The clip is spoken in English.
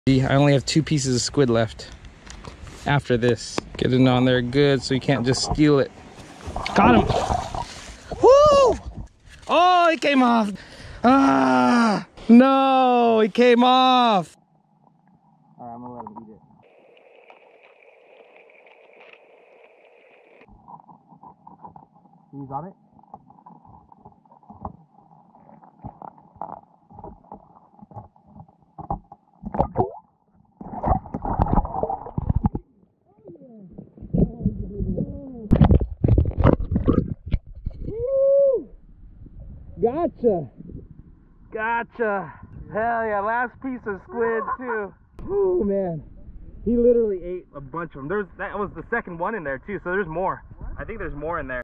I only have 2 pieces of squid left after this. Get it on there good so you can't just steal it. Got him! Woo! Oh, it came off! Ah! No, it came off! Alright, I'm gonna let him eat it. He's on it? Gotcha! Gotcha! Hell yeah, last piece of squid too. Oh man, he literally ate a bunch of them. That was the second one in there too, so there's more. I think there's more in there.